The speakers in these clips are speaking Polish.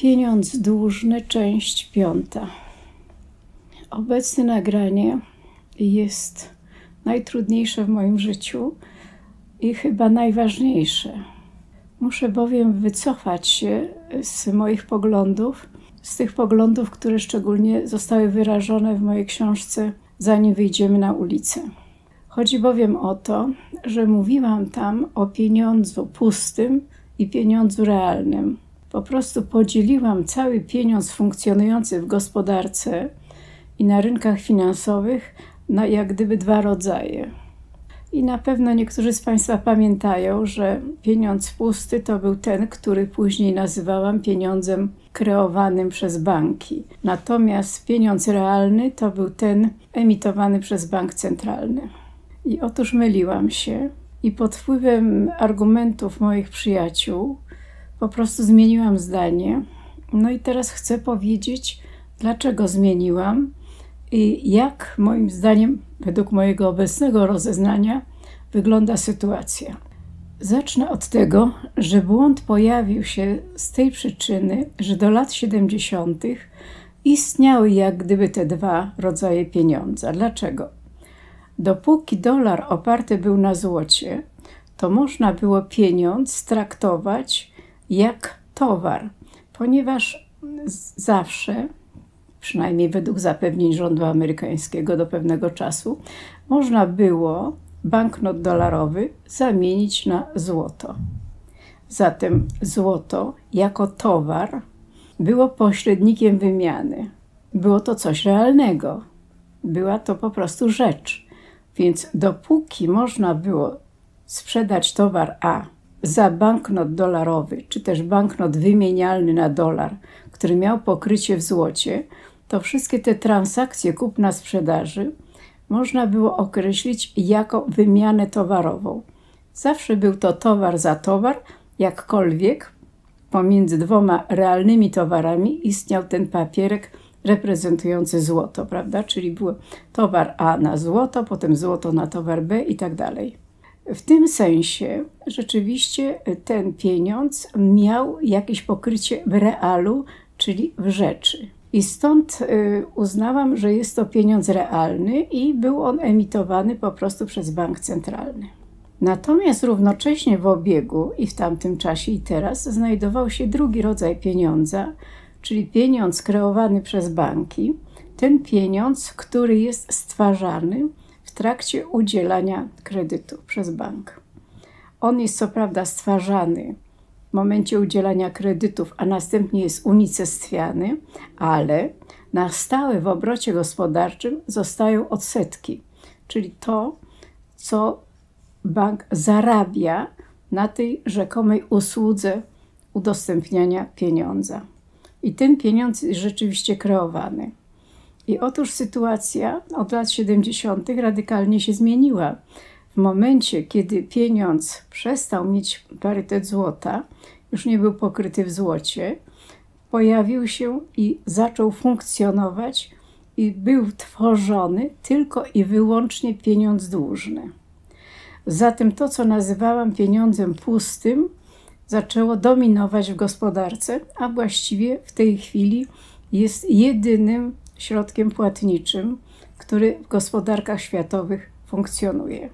Pieniądz dłużny, część 5. Obecne nagranie jest najtrudniejsze w moim życiu i chyba najważniejsze. Muszę bowiem wycofać się z moich poglądów, z tych poglądów, które szczególnie zostały wyrażone w mojej książce Zanim wyjdziemy na ulicę. Chodzi bowiem o to, że mówiłam tam o pieniądzu pustym i pieniądzu realnym. Po prostu podzieliłam cały pieniądz funkcjonujący w gospodarce i na rynkach finansowych na jak gdyby 2 rodzaje. I na pewno niektórzy z Państwa pamiętają, że pieniądz pusty to był ten, który później nazywałam pieniądzem kreowanym przez banki. Natomiast pieniądz realny to był ten emitowany przez bank centralny. I otóż myliłam się i pod wpływem argumentów moich przyjaciół po prostu zmieniłam zdanie. No i teraz chcę powiedzieć, dlaczego zmieniłam i jak moim zdaniem, według mojego obecnego rozeznania, wygląda sytuacja. Zacznę od tego, że błąd pojawił się z tej przyczyny, że do lat 70. istniały jak gdyby te 2 rodzaje pieniądza. Dlaczego? Dopóki dolar oparty był na złocie, to można było pieniądz traktować jak towar, ponieważ zawsze, przynajmniej według zapewnień rządu amerykańskiego do pewnego czasu, można było banknot dolarowy zamienić na złoto. Zatem złoto jako towar było pośrednikiem wymiany. Było to coś realnego. Była to po prostu rzecz. Więc dopóki można było sprzedać towar A za banknot dolarowy, czy też banknot wymienialny na dolar, który miał pokrycie w złocie, to wszystkie te transakcje kupna-sprzedaży można było określić jako wymianę towarową. Zawsze był to towar za towar, jakkolwiek pomiędzy 2 realnymi towarami istniał ten papierek reprezentujący złoto, prawda? Czyli był towar A na złoto, potem złoto na towar B i tak dalej. W tym sensie rzeczywiście ten pieniądz miał jakieś pokrycie w realu, czyli w rzeczy. I stąd uznałam, że jest to pieniądz realny i był on emitowany po prostu przez bank centralny. Natomiast równocześnie w obiegu i w tamtym czasie i teraz znajdował się drugi rodzaj pieniądza, czyli pieniądz kreowany przez banki. Ten pieniądz, który jest stwarzany w trakcie udzielania kredytu przez bank. On jest co prawda stwarzany w momencie udzielania kredytów, a następnie jest unicestwiany, ale na stałe w obrocie gospodarczym zostają odsetki, czyli to, co bank zarabia na tej rzekomej usłudze udostępniania pieniądza. I ten pieniądz jest rzeczywiście kreowany. I otóż sytuacja od lat 70. radykalnie się zmieniła. W momencie, kiedy pieniądz przestał mieć parytet złota, już nie był pokryty w złocie, pojawił się i zaczął funkcjonować i był tworzony tylko i wyłącznie pieniądz dłużny. Zatem to, co nazywałam pieniądzem pustym, zaczęło dominować w gospodarce, a właściwie w tej chwili jest jedynym środkiem płatniczym, który w gospodarkach światowych funkcjonuje.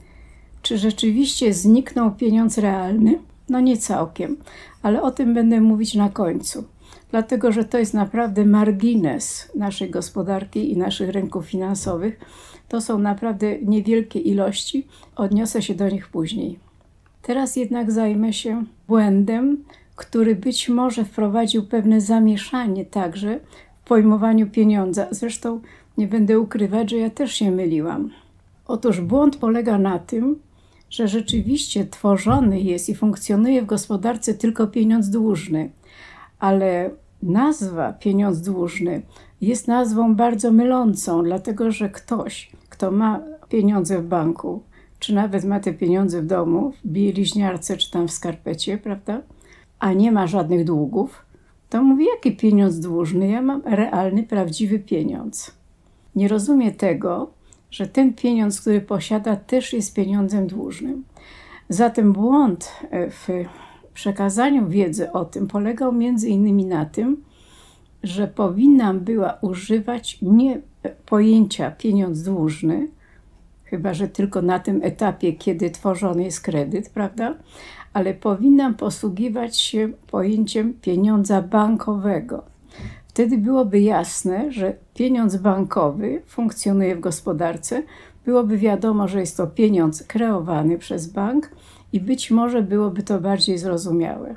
Czy rzeczywiście zniknął pieniądz realny? No nie całkiem, ale o tym będę mówić na końcu, dlatego że to jest naprawdę margines naszej gospodarki i naszych rynków finansowych. To są naprawdę niewielkie ilości, odniosę się do nich później. Teraz jednak zajmę się błędem, który być może wprowadził pewne zamieszanie także w pojmowaniu pieniądza. Zresztą nie będę ukrywać, że ja też się myliłam. Otóż błąd polega na tym, że rzeczywiście tworzony jest i funkcjonuje w gospodarce tylko pieniądz dłużny, ale nazwa pieniądz dłużny jest nazwą bardzo mylącą, dlatego że ktoś, kto ma pieniądze w banku, czy nawet ma te pieniądze w domu, w bieliźniarce czy tam w skarpecie, prawda, a nie ma żadnych długów, to mówi, jaki pieniądz dłużny? Ja mam realny, prawdziwy pieniądz. Nie rozumie tego, że ten pieniądz, który posiada, też jest pieniądzem dłużnym. Zatem błąd w przekazaniu wiedzy o tym polegał między innymi na tym, że powinnam była używać nie pojęcia pieniądz dłużny, chyba że tylko na tym etapie, kiedy tworzony jest kredyt, prawda? Ale powinnam posługiwać się pojęciem pieniądza bankowego. Wtedy byłoby jasne, że pieniądz bankowy funkcjonuje w gospodarce, byłoby wiadomo, że jest to pieniądz kreowany przez bank i być może byłoby to bardziej zrozumiałe.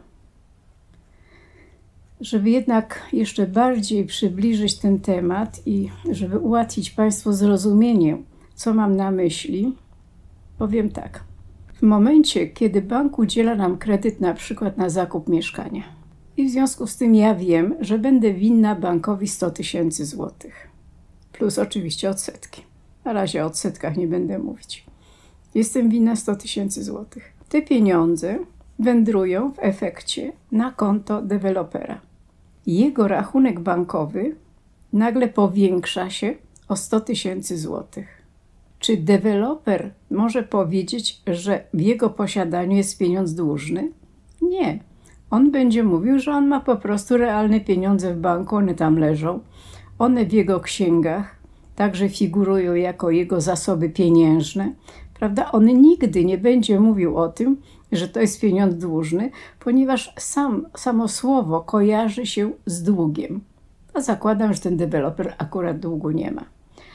Żeby jednak jeszcze bardziej przybliżyć ten temat i żeby ułatwić Państwu zrozumienie, co mam na myśli, powiem tak. W momencie, kiedy bank udziela nam kredyt na przykład na zakup mieszkania i w związku z tym ja wiem, że będę winna bankowi 100 000 złotych, plus oczywiście odsetki. Na razie o odsetkach nie będę mówić. Jestem winna 100 000 złotych. Te pieniądze wędrują w efekcie na konto dewelopera. Jego rachunek bankowy nagle powiększa się o 100 000 złotych. Czy deweloper może powiedzieć, że w jego posiadaniu jest pieniądz dłużny? Nie. On będzie mówił, że on ma po prostu realne pieniądze w banku, one tam leżą. One w jego księgach także figurują jako jego zasoby pieniężne. Prawda? On nigdy nie będzie mówił o tym, że to jest pieniądz dłużny, ponieważ samo słowo kojarzy się z długiem. A zakładam, że ten deweloper akurat długu nie ma.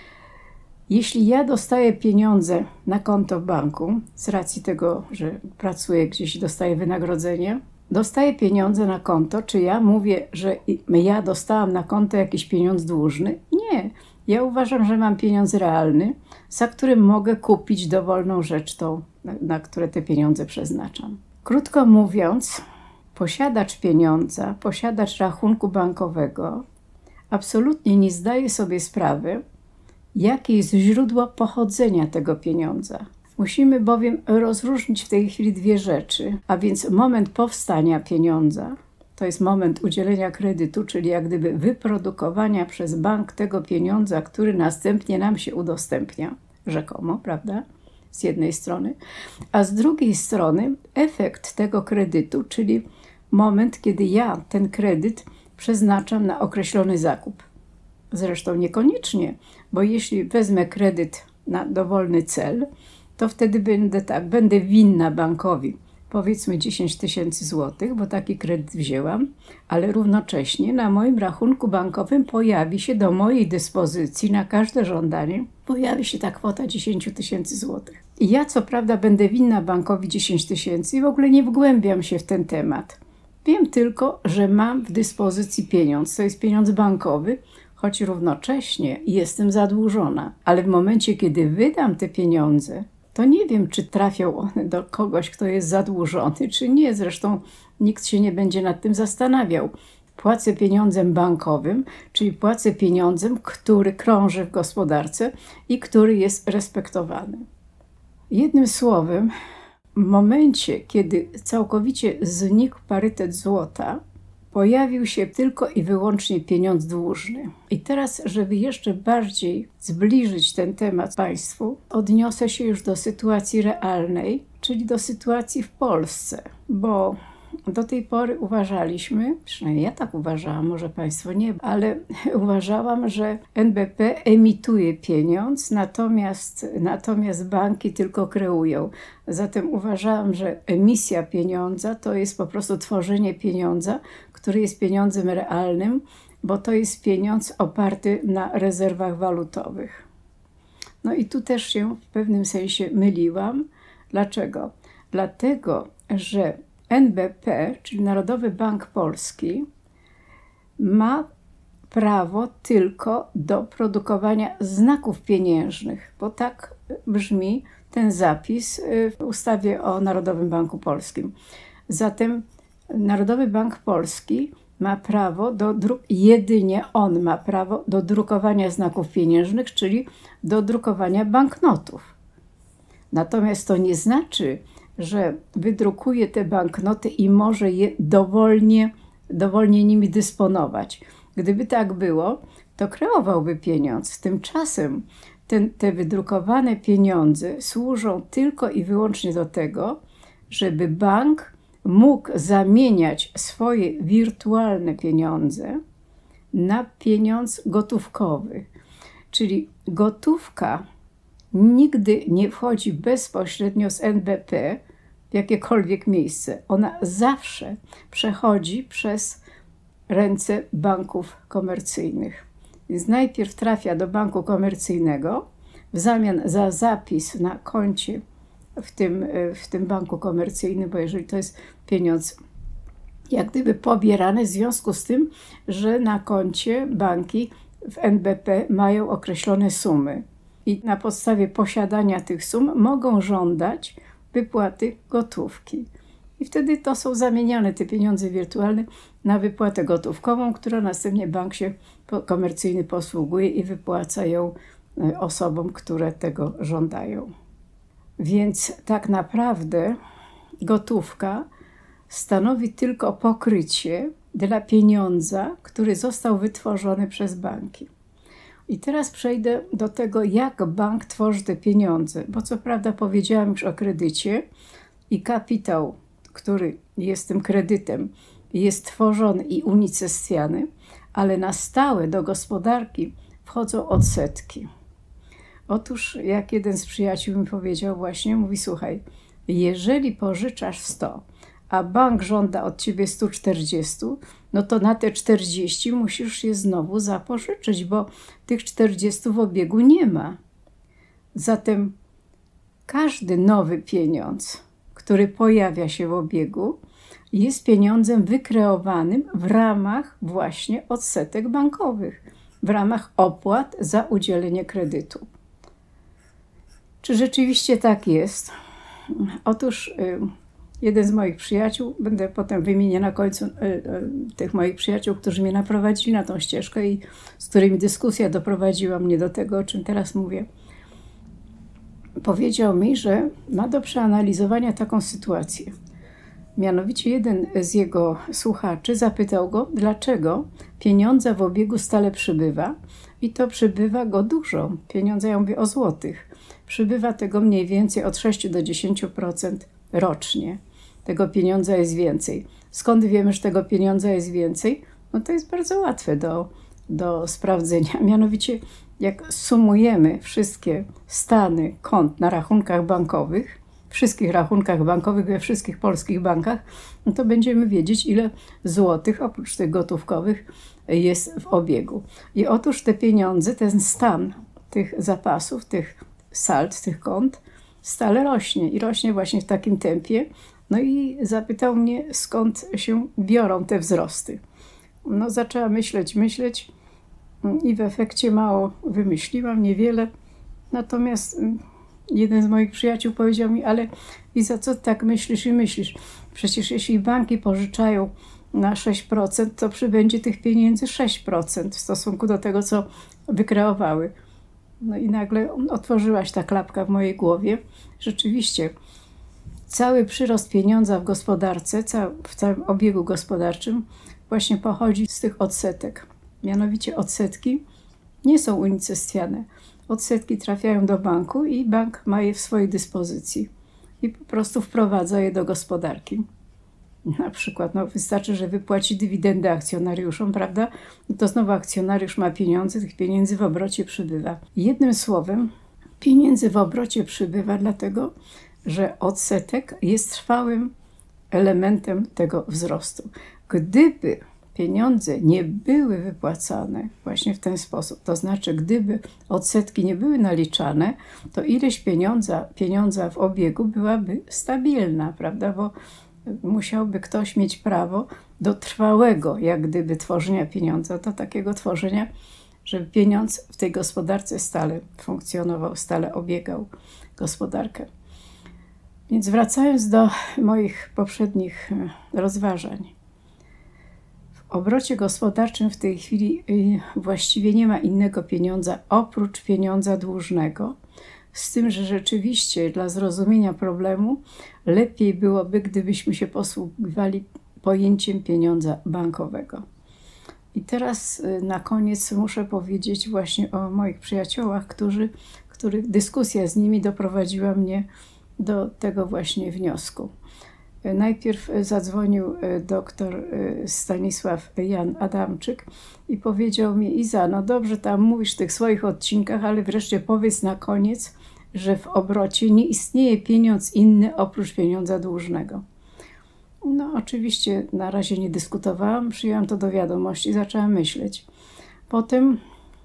Jeśli ja dostaję pieniądze na konto w banku, z racji tego, że pracuję gdzieś i dostaję wynagrodzenie, dostaję pieniądze na konto, czy ja mówię, że ja dostałam na konto jakiś pieniądz dłużny? Nie. Ja uważam, że mam pieniądz realny, za którym mogę kupić dowolną rzecz tą, na które te pieniądze przeznaczam. Krótko mówiąc, posiadacz pieniądza, posiadacz rachunku bankowego absolutnie nie zdaje sobie sprawy, jakie jest źródło pochodzenia tego pieniądza. Musimy bowiem rozróżnić w tej chwili dwie rzeczy, a więc moment powstania pieniądza, to jest moment udzielenia kredytu, czyli jak gdyby wyprodukowania przez bank tego pieniądza, który następnie nam się udostępnia, rzekomo, prawda? Z jednej strony, a z drugiej strony efekt tego kredytu, czyli moment, kiedy ja ten kredyt przeznaczam na określony zakup. Zresztą niekoniecznie, bo jeśli wezmę kredyt na dowolny cel, to wtedy będę winna bankowi powiedzmy 10 000 złotych, bo taki kredyt wzięłam, ale równocześnie na moim rachunku bankowym pojawi się do mojej dyspozycji na każde żądanie, pojawi się ta kwota 10 000 złotych. I ja co prawda będę winna bankowi 10 000 i w ogóle nie wgłębiam się w ten temat. Wiem tylko, że mam w dyspozycji pieniądz, to jest pieniądz bankowy, choć równocześnie jestem zadłużona. Ale w momencie, kiedy wydam te pieniądze, to nie wiem, czy trafią one do kogoś, kto jest zadłużony, czy nie. Zresztą nikt się nie będzie nad tym zastanawiał. Płacę pieniądzem bankowym, czyli płacę pieniądzem, który krąży w gospodarce i który jest respektowany. Jednym słowem, w momencie, kiedy całkowicie znikł parytet złota, pojawił się tylko i wyłącznie pieniądz dłużny. I teraz, żeby jeszcze bardziej zbliżyć ten temat Państwu, odniosę się już do sytuacji realnej, czyli do sytuacji w Polsce, bo do tej pory uważaliśmy, przynajmniej ja tak uważałam, może Państwo nie, ale uważałam, że NBP emituje pieniądz, natomiast banki tylko kreują. Zatem uważałam, że emisja pieniądza to jest po prostu tworzenie pieniądza, który jest pieniądzem realnym, bo to jest pieniądz oparty na rezerwach walutowych. No i tu też się w pewnym sensie myliłam. Dlaczego? Dlatego, że NBP, czyli Narodowy Bank Polski, ma prawo tylko do produkowania znaków pieniężnych, bo tak brzmi ten zapis w ustawie o Narodowym Banku Polskim. Zatem Narodowy Bank Polski ma prawo jedynie on ma prawo do drukowania znaków pieniężnych, czyli do drukowania banknotów. Natomiast to nie znaczy, że wydrukuje te banknoty i może je dowolnie nimi dysponować. Gdyby tak było, to kreowałby pieniądz. Tymczasem te wydrukowane pieniądze służą tylko i wyłącznie do tego, żeby bank mógł zamieniać swoje wirtualne pieniądze na pieniądz gotówkowy. Czyli gotówka nigdy nie wchodzi bezpośrednio z NBP w jakiekolwiek miejsce. Ona zawsze przechodzi przez ręce banków komercyjnych. Więc najpierw trafia do banku komercyjnego w zamian za zapis na koncie w tym banku komercyjnym, bo jeżeli to jest pieniądz jak gdyby pobierany w związku z tym, że na koncie banki w NBP mają określone sumy i na podstawie posiadania tych sum mogą żądać wypłaty gotówki. I wtedy to są zamieniane te pieniądze wirtualne na wypłatę gotówkową, która następnie bank się komercyjny posługuje i wypłaca ją osobom, które tego żądają. Więc tak naprawdę gotówka stanowi tylko pokrycie dla pieniądza, który został wytworzony przez banki. I teraz przejdę do tego, jak bank tworzy te pieniądze, bo co prawda powiedziałam już o kredycie i kapitał, który jest tym kredytem, jest tworzony i unicestwiany, ale na stałe do gospodarki wchodzą odsetki. Otóż jak jeden z przyjaciół mi powiedział właśnie, mówi: słuchaj, jeżeli pożyczasz 100, a bank żąda od ciebie 140, no to na te 40 musisz je znowu zapożyczyć, bo tych 40 w obiegu nie ma. Zatem każdy nowy pieniądz, który pojawia się w obiegu, jest pieniądzem wykreowanym w ramach właśnie odsetek bankowych, w ramach opłat za udzielenie kredytu. Czy rzeczywiście tak jest? Otóż jeden z moich przyjaciół, będę potem wymieniać na końcu tych moich przyjaciół, którzy mnie naprowadzili na tą ścieżkę i z którymi dyskusja doprowadziła mnie do tego, o czym teraz mówię, powiedział mi, że ma do przeanalizowania taką sytuację. Mianowicie jeden z jego słuchaczy zapytał go, dlaczego pieniądza w obiegu stale przybywa i to przybywa go dużo. Pieniądze, ja mówię o złotych. Przybywa tego mniej więcej od 6 do 10% rocznie. Tego pieniądza jest więcej. Skąd wiemy, że tego pieniądza jest więcej? No to jest bardzo łatwe do sprawdzenia. Mianowicie jak sumujemy wszystkie stany kont na rachunkach bankowych, wszystkich rachunkach bankowych we wszystkich polskich bankach, no to będziemy wiedzieć, ile złotych, oprócz tych gotówkowych, jest w obiegu. I otóż te pieniądze, ten stan tych zapasów, tych sald, tych kont stale rośnie i rośnie właśnie w takim tempie. No i zapytał mnie, skąd się biorą te wzrosty. No zaczęłam myśleć i w efekcie mało wymyśliłam, niewiele. Natomiast jeden z moich przyjaciół powiedział mi, ale i za co tak myślisz i myślisz? Przecież jeśli banki pożyczają na 6%, to przybędzie tych pieniędzy 6% w stosunku do tego, co wykreowały. No i nagle otworzyłaś ta klapka w mojej głowie. Rzeczywiście cały przyrost pieniądza w gospodarce, w całym obiegu gospodarczym właśnie pochodzi z tych odsetek. Mianowicie odsetki nie są unicestwiane. Odsetki trafiają do banku i bank ma je w swojej dyspozycji i po prostu wprowadza je do gospodarki. Na przykład wystarczy, że wypłaci dywidendę akcjonariuszom, prawda? To znowu akcjonariusz ma pieniądze, tych pieniędzy w obrocie przybywa. Jednym słowem, pieniędzy w obrocie przybywa dlatego, że odsetek jest trwałym elementem tego wzrostu. Gdyby pieniądze nie były wypłacane właśnie w ten sposób, to znaczy gdyby odsetki nie były naliczane, to ileś pieniądza w obiegu byłaby stabilna, prawda? Bo musiałby ktoś mieć prawo do trwałego, jak gdyby, tworzenia pieniądza, do takiego tworzenia, żeby pieniądz w tej gospodarce stale funkcjonował, stale obiegał gospodarkę. Więc wracając do moich poprzednich rozważań. W obrocie gospodarczym w tej chwili właściwie nie ma innego pieniądza oprócz pieniądza dłużnego, z tym, że rzeczywiście dla zrozumienia problemu lepiej byłoby, gdybyśmy się posługiwali pojęciem pieniądza bankowego. I teraz na koniec muszę powiedzieć właśnie o moich przyjaciołach, których dyskusja z nimi doprowadziła mnie do tego właśnie wniosku. Najpierw zadzwonił doktor Stanisław Jan Adamczyk i powiedział mi: Iza, no dobrze tam mówisz w tych swoich odcinkach, ale wreszcie powiedz na koniec, że w obrocie nie istnieje pieniądz inny oprócz pieniądza dłużnego. No oczywiście na razie nie dyskutowałam, przyjęłam to do wiadomości i zaczęłam myśleć. Potem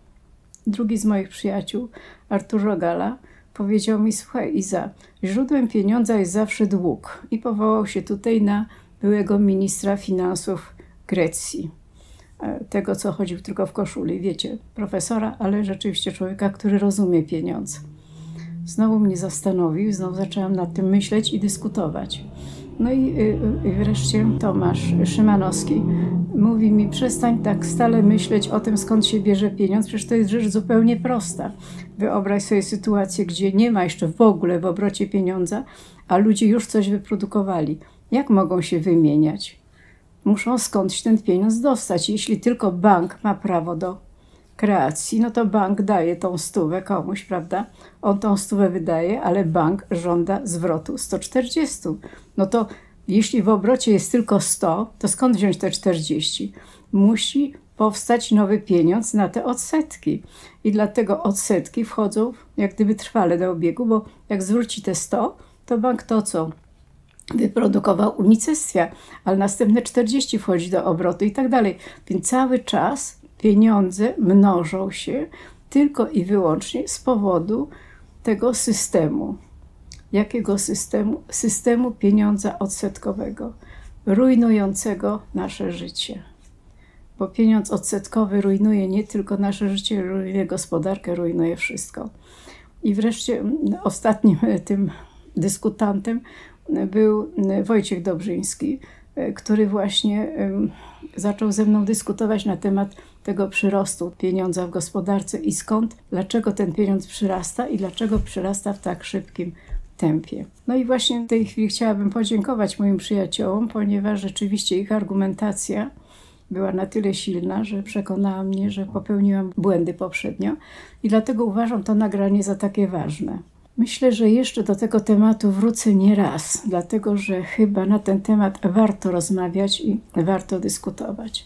drugi z moich przyjaciół, Artur Rogala, powiedział mi: słuchaj Iza, źródłem pieniądza jest zawsze dług. I powołał się tutaj na byłego ministra finansów Grecji. Tego, co chodził tylko w koszuli, wiecie, profesora, ale rzeczywiście człowieka, który rozumie pieniądze. Znowu mnie zastanowił, znowu zaczęłam nad tym myśleć i dyskutować. No i wreszcie Tomasz Szymanowski mówi mi: przestań tak stale myśleć o tym, skąd się bierze pieniądz, przecież to jest rzecz zupełnie prosta. Wyobraź sobie sytuację, gdzie nie ma jeszcze w ogóle w obrocie pieniądza, a ludzie już coś wyprodukowali. Jak mogą się wymieniać? Muszą skądś ten pieniądz dostać. Jeśli tylko bank ma prawo do kreacji, no to bank daje tą stówę komuś, prawda? On tą stówę wydaje, ale bank żąda zwrotu 140. No to jeśli w obrocie jest tylko 100, to skąd wziąć te 40? Musi powstać nowy pieniądz na te odsetki. I dlatego odsetki wchodzą jak gdyby trwale do obiegu, bo jak zwróci te 100, to bank to, co wyprodukował, unicestwia, ale następne 40 wchodzi do obrotu i tak dalej. Więc cały czas pieniądze mnożą się tylko i wyłącznie z powodu tego systemu. Jakiego systemu? Systemu pieniądza odsetkowego, rujnującego nasze życie. Bo pieniądz odsetkowy rujnuje nie tylko nasze życie, rujnuje gospodarkę, rujnuje wszystko. I wreszcie ostatnim tym dyskutantem był Wojciech Dobrzyński, który właśnie zaczął ze mną dyskutować na temat tego przyrostu pieniądza w gospodarce i skąd, dlaczego ten pieniądz przyrasta i dlaczego przyrasta w tak szybkim tempie. No i właśnie w tej chwili chciałabym podziękować moim przyjaciołom, ponieważ rzeczywiście ich argumentacja była na tyle silna, że przekonała mnie, że popełniłam błędy poprzednio i dlatego uważam to nagranie za takie ważne. Myślę, że jeszcze do tego tematu wrócę nie raz, dlatego że chyba na ten temat warto rozmawiać i warto dyskutować.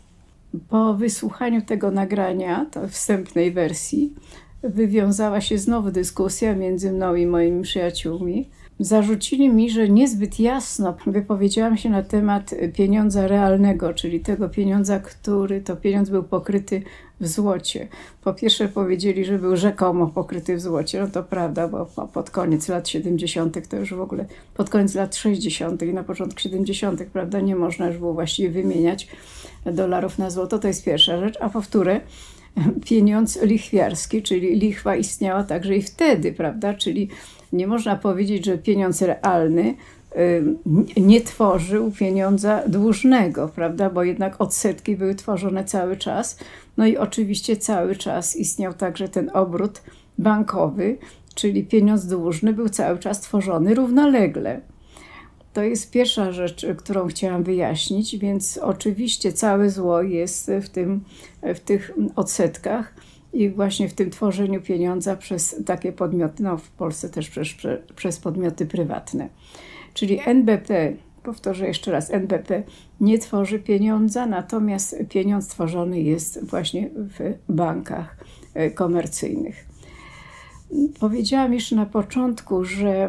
Po wysłuchaniu tego nagrania, to wstępnej wersji, wywiązała się znowu dyskusja między mną i moimi przyjaciółmi. Zarzucili mi, że niezbyt jasno wypowiedziałam się na temat pieniądza realnego, czyli tego pieniądza, który to pieniądz był pokryty w złocie. Po pierwsze powiedzieli, że był rzekomo pokryty w złocie. No to prawda, bo pod koniec lat 70. to już w ogóle, pod koniec lat 60. i na początku 70. prawda, nie można już było właściwie wymieniać dolarów na złoto. To jest pierwsza rzecz. A po wtóre, pieniądz lichwiarski, czyli lichwa istniała także i wtedy, prawda, czyli nie można powiedzieć, że pieniądz realny nie tworzył pieniądza dłużnego, prawda, bo jednak odsetki były tworzone cały czas. No i oczywiście cały czas istniał także ten obrót bankowy, czyli pieniądz dłużny był cały czas tworzony równolegle. To jest pierwsza rzecz, którą chciałam wyjaśnić, więc oczywiście całe zło jest w tych odsetkach i właśnie w tym tworzeniu pieniądza przez takie podmioty, no w Polsce też przez podmioty prywatne. Czyli NBP, powtórzę jeszcze raz, NBP nie tworzy pieniądza, natomiast pieniądz tworzony jest właśnie w bankach komercyjnych. Powiedziałam jeszcze na początku, że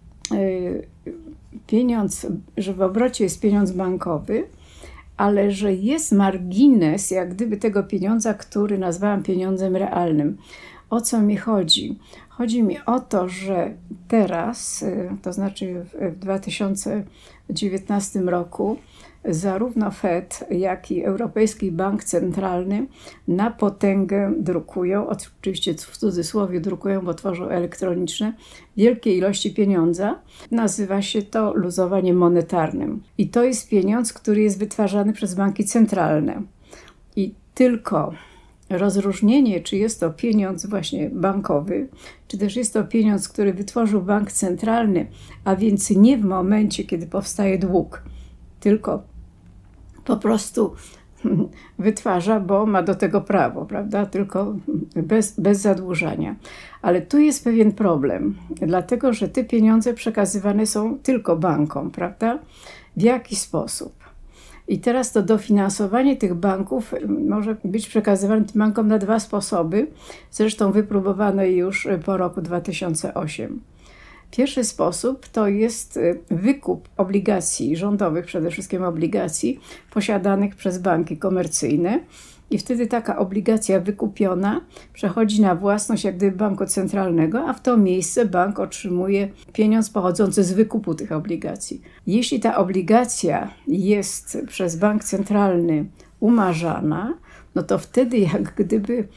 że w obrocie jest pieniądz bankowy, ale że jest margines jak gdyby tego pieniądza, który nazwałam pieniądzem realnym. O co mi chodzi? Chodzi mi o to, że teraz, to znaczy w 2019 roku, zarówno Fed, jak i Europejski Bank Centralny na potęgę drukują, oczywiście w cudzysłowie drukują, bo tworzą elektroniczne, wielkie ilości pieniądza. Nazywa się to luzowaniem monetarnym. I to jest pieniądz, który jest wytwarzany przez banki centralne. I tylko rozróżnienie, czy jest to pieniądz właśnie bankowy, czy też jest to pieniądz, który wytworzył bank centralny, a więc nie w momencie, kiedy powstaje dług, tylko po prostu wytwarza, bo ma do tego prawo, prawda? Tylko bez zadłużania. Ale tu jest pewien problem, dlatego że te pieniądze przekazywane są tylko bankom, prawda? W jaki sposób? I teraz to dofinansowanie tych banków może być przekazywane tym bankom na dwa sposoby, zresztą wypróbowane już po roku 2008. Pierwszy sposób to jest wykup obligacji rządowych, przede wszystkim obligacji posiadanych przez banki komercyjne i wtedy taka obligacja wykupiona przechodzi na własność jak gdyby banku centralnego, a w to miejsce bank otrzymuje pieniądz pochodzący z wykupu tych obligacji. Jeśli ta obligacja jest przez bank centralny umarzana, no to wtedy jak gdyby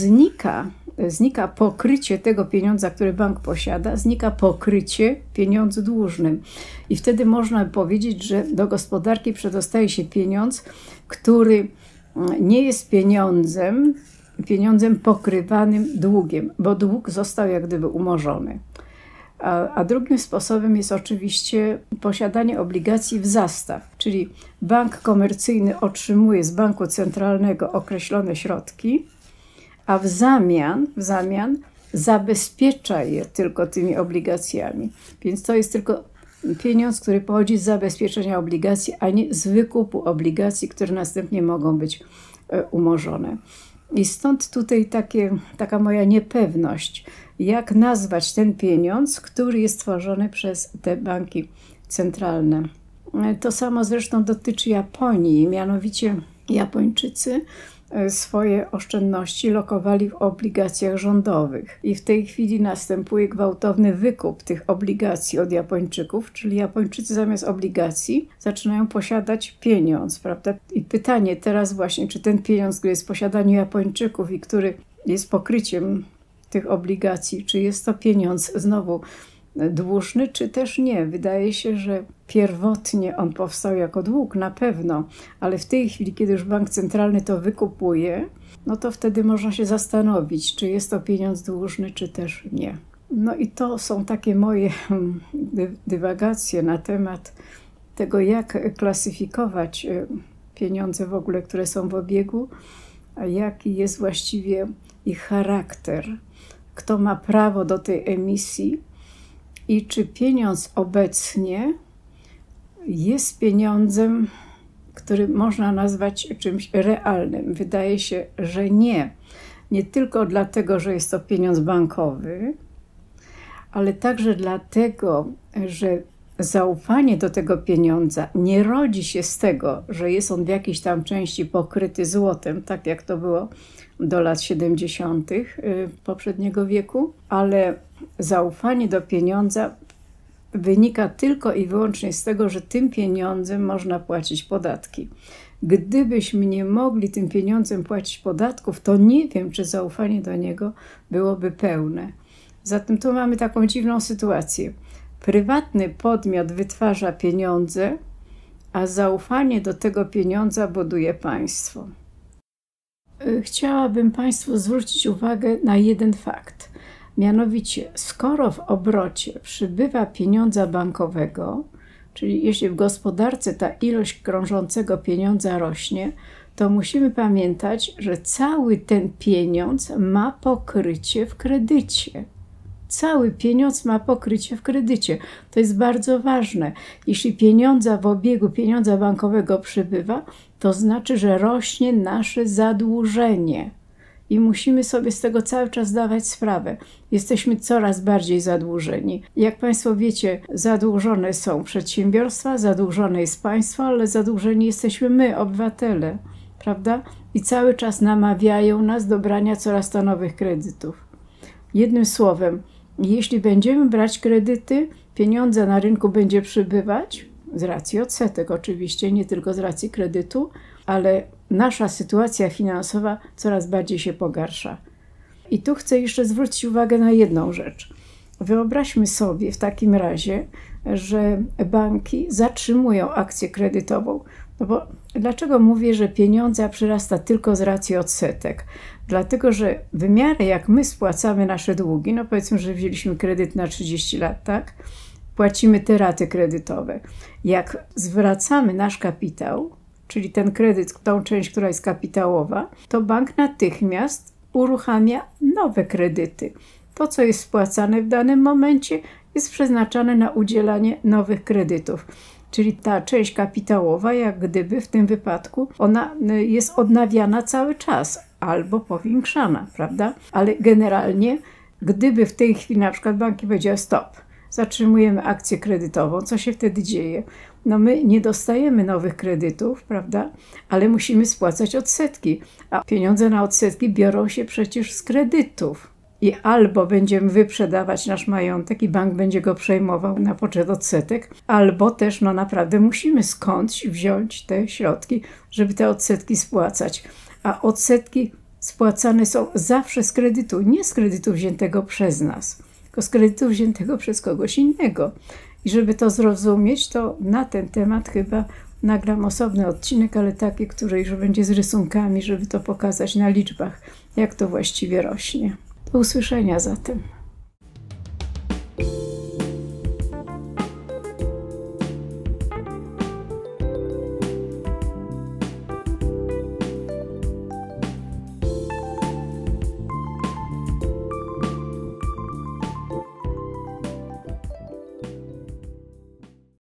znika pokrycie tego pieniądza, który bank posiada, znika pokrycie pieniądzu dłużnym. I wtedy można powiedzieć, że do gospodarki przedostaje się pieniądz, który nie jest pieniądzem pokrywanym długiem, bo dług został jak gdyby umorzony. A drugim sposobem jest oczywiście posiadanie obligacji w zastaw, czyli bank komercyjny otrzymuje z banku centralnego określone środki, a w zamian zabezpiecza je tylko tymi obligacjami. Więc to jest tylko pieniądz, który pochodzi z zabezpieczenia obligacji, a nie z wykupu obligacji, które następnie mogą być umorzone. I stąd tutaj taka moja niepewność, jak nazwać ten pieniądz, który jest tworzony przez te banki centralne. To samo zresztą dotyczy Japonii, mianowicie Japończycy swoje oszczędności lokowali w obligacjach rządowych. I w tej chwili następuje gwałtowny wykup tych obligacji od Japończyków, czyli Japończycy zamiast obligacji zaczynają posiadać pieniądz, prawda? I pytanie teraz właśnie, czy ten pieniądz, który jest w posiadaniu Japończyków i który jest pokryciem tych obligacji, czy jest to pieniądz znowu dłużny, czy też nie. Wydaje się, że pierwotnie on powstał jako dług, na pewno, ale w tej chwili, kiedy już bank centralny to wykupuje, no to wtedy można się zastanowić, czy jest to pieniądz dłużny, czy też nie. No i to są takie moje dywagacje na temat tego, jak klasyfikować pieniądze w ogóle, które są w obiegu, a jaki jest właściwie ich charakter, kto ma prawo do tej emisji i czy pieniądz obecnie jest pieniądzem, który można nazwać czymś realnym. Wydaje się, że nie. Nie tylko dlatego, że jest to pieniądz bankowy, ale także dlatego, że zaufanie do tego pieniądza nie rodzi się z tego, że jest on w jakiejś tam części pokryty złotem, tak jak to było do lat 70. Poprzedniego wieku, ale zaufanie do pieniądza wynika tylko i wyłącznie z tego, że tym pieniądzem można płacić podatki. Gdybyśmy nie mogli tym pieniądzem płacić podatków, to nie wiem, czy zaufanie do niego byłoby pełne. Zatem tu mamy taką dziwną sytuację. Prywatny podmiot wytwarza pieniądze, a zaufanie do tego pieniądza buduje państwo. Chciałabym Państwu zwrócić uwagę na jeden fakt. Mianowicie, skoro w obrocie przybywa pieniądza bankowego, czyli jeśli w gospodarce ta ilość krążącego pieniądza rośnie, to musimy pamiętać, że cały ten pieniądz ma pokrycie w kredycie. Cały pieniądz ma pokrycie w kredycie. To jest bardzo ważne. Jeśli pieniądza w obiegu, pieniądza bankowego przybywa, to znaczy, że rośnie nasze zadłużenie. I musimy sobie z tego cały czas zdawać sprawę. Jesteśmy coraz bardziej zadłużeni. Jak Państwo wiecie, zadłużone są przedsiębiorstwa, zadłużone jest państwo, ale zadłużeni jesteśmy my, obywatele, prawda? I cały czas namawiają nas do brania coraz to nowych kredytów. Jednym słowem, jeśli będziemy brać kredyty, pieniądze na rynku będzie przybywać, z racji odsetek oczywiście, nie tylko z racji kredytu, ale nasza sytuacja finansowa coraz bardziej się pogarsza. I tu chcę jeszcze zwrócić uwagę na jedną rzecz. Wyobraźmy sobie w takim razie, że banki zatrzymują akcję kredytową. No bo dlaczego mówię, że pieniądze przyrasta tylko z racji odsetek? Dlatego, że w miarę jak my spłacamy nasze długi, no powiedzmy, że wzięliśmy kredyt na 30 lat, tak? Płacimy te raty kredytowe. Jak zwracamy nasz kapitał, czyli ten kredyt, tą część, która jest kapitałowa, to bank natychmiast uruchamia nowe kredyty. To, co jest spłacane w danym momencie, jest przeznaczane na udzielanie nowych kredytów. Czyli ta część kapitałowa, jak gdyby w tym wypadku, ona jest odnawiana cały czas albo powiększana, prawda? Ale generalnie, gdyby w tej chwili na przykład banki powiedziały stop, zatrzymujemy akcję kredytową, co się wtedy dzieje? No my nie dostajemy nowych kredytów, prawda? Ale musimy spłacać odsetki, a pieniądze na odsetki biorą się przecież z kredytów. I albo będziemy wyprzedawać nasz majątek i bank będzie go przejmował na poczet odsetek, albo też naprawdę musimy skądś wziąć te środki, żeby te odsetki spłacać. A odsetki spłacane są zawsze z kredytu, nie z kredytu wziętego przez nas, tylko z kredytu wziętego przez kogoś innego. I żeby to zrozumieć, to na ten temat chyba nagram osobny odcinek, ale taki, który już będzie z rysunkami, żeby to pokazać na liczbach, jak to właściwie rośnie. Do usłyszenia zatem.